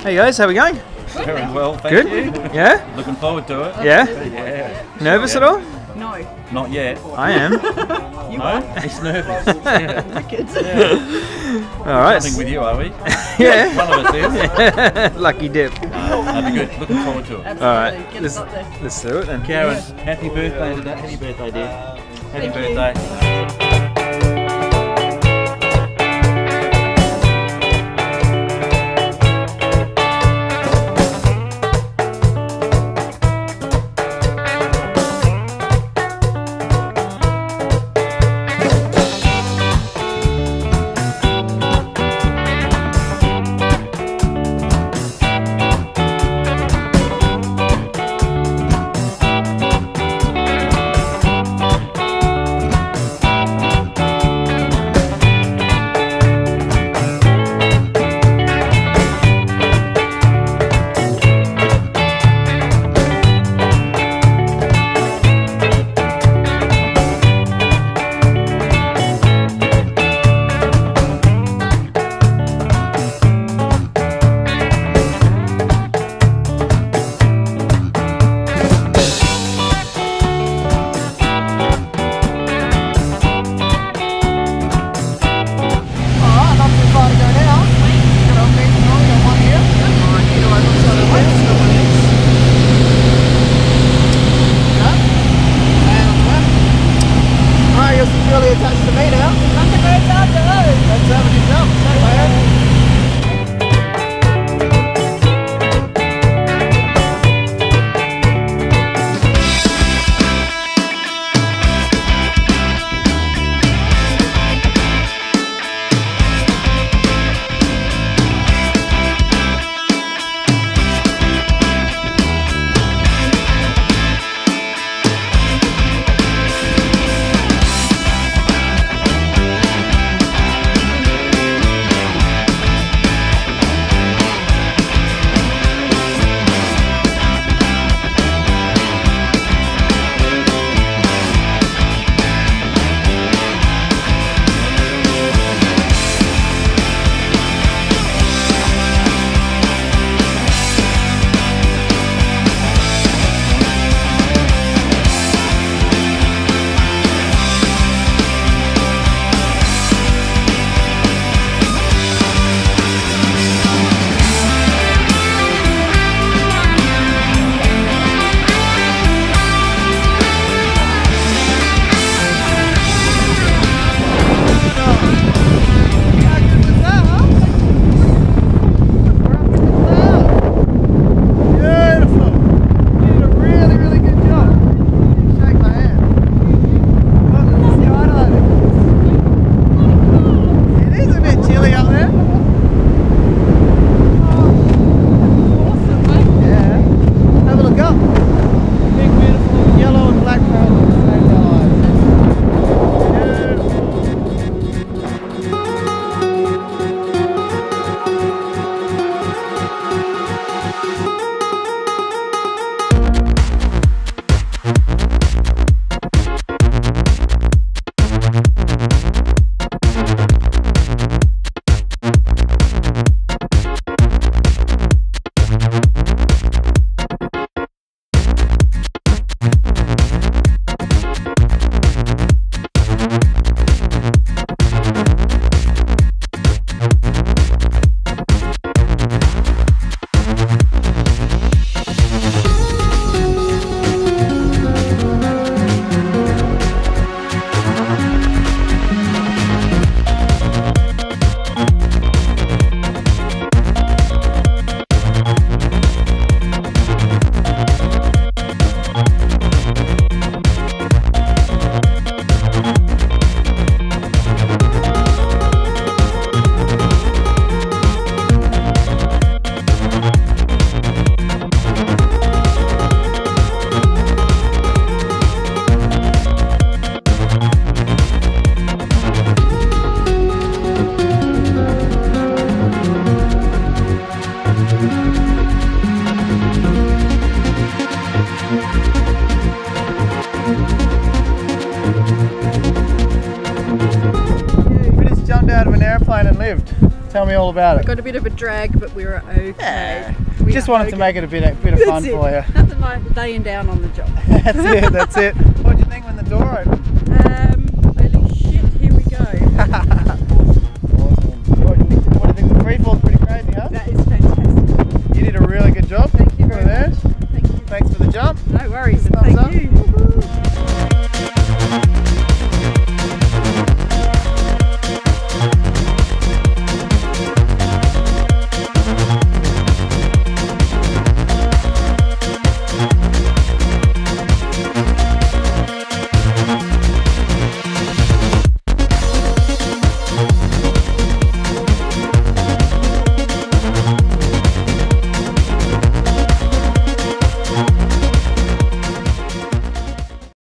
Hey guys, how we going? Very well, thank Good? you. Yeah? Looking forward to it. Yeah? Yeah. Nervous at all? No. Not yet. I am. No? He's nervous. Alright. Nothing with you, are we? Yeah. One of us is. Lucky dip. That'd be good. Looking forward to it. Alright, Get us up there. let's do it then. Karen, happy birthday today. Happy birthday, dear. Happy Thank you. birthday. Really attached to me now. Thunderbirds are go. That's having yourself. Say, man. We just jumped out of an airplane and lived. Tell me all about it. Got a bit of a drag, but we were okay. Yeah. We Just are wanted to okay. make it a bit of fun That's it. for you. Nothing like laying down on the job. That's it, that's it. What did you think when the door opened? Holy shit, here we go. Awesome. What do you think? The free fall's pretty crazy, huh? That is fantastic. You did a really good job. Thank you very there. much. Thank you. Thanks for the jump. No worries, and Thumbs thank up. you.